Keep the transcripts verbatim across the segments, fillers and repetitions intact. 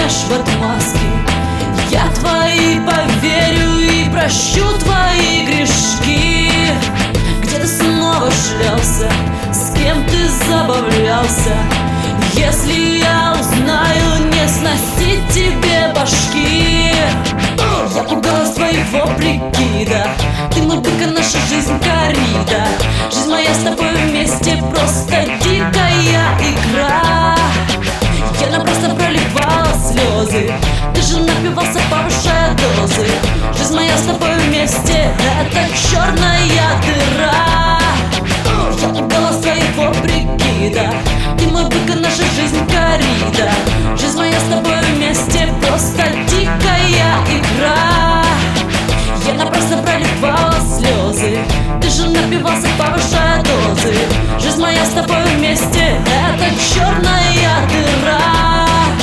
думаешь в отмазке? Я твои поверю и прощу твои грешки. Где ты снова шлялся, с кем ты забавлялся? Если я узнаю, не сносить тебе башки. Я пугалась твоего прикида, ты мой бык, а наша жизнь коррида. Жизнь моя с тобой вместе просто дикая игра. Я напрасно проливала слезы, ты же напивался, повышая дозы. Жизнь моя с тобой вместе — это черная дыра. Я пугалась твоего прикида, ты мой бык, а наша жизнь коррида. Жизнь моя с тобой вместе просто дикая игра. Я напрасно проливала слезы, ты же напивался, повышая дозы. Жизнь моя с тобой вместе — это черная дыра.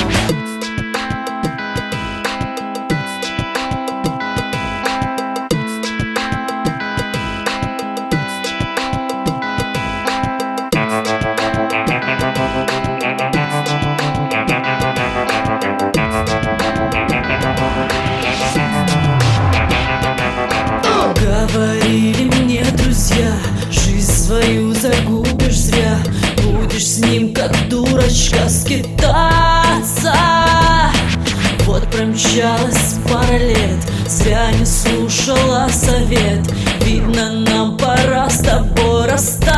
Говорили мне друзья, жизнь свою загубишь зря, будешь с ним как дурочка скитаться. Вот промчалась пара лет, зря не слушала совет. Видно, нам пора с тобой расстаться.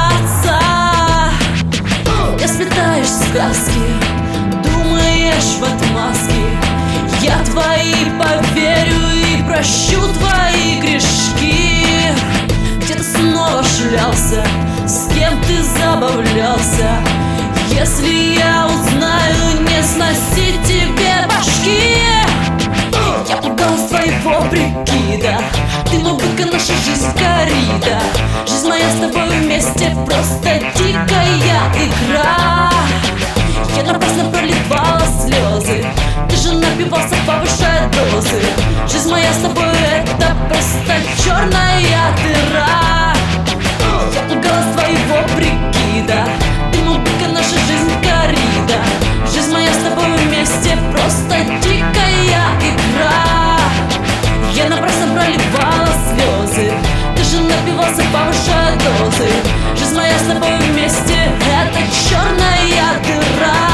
Я сплетаешь сказки, думаешь в отмазке. Я твои поверю и прощу твои грешки. Где ты снова шлялся, с кем ты забавлялся? Если я узнаю, не сносить тебе башки. Я пугалась твоего прикида, ты мой бык, а наша жизнь коррида. Жизнь моя с тобой вместе просто дикая игра. Я напрасно проливала слезы, ты же напивался, повышая дозы. Жизнь моя с тобой — это просто черная дыра. Я пугалась твоего прикида, ты мой бык, а наша жизнь коррида. Жизнь моя с тобой вместе просто дикая игра. Я напрасно проливала слезы, ты же напивался, повышая дозы. Жизнь моя с тобой вместе — это черная дыра.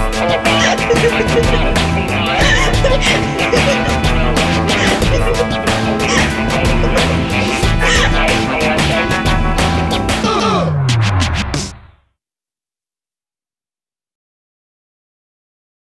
Thank you.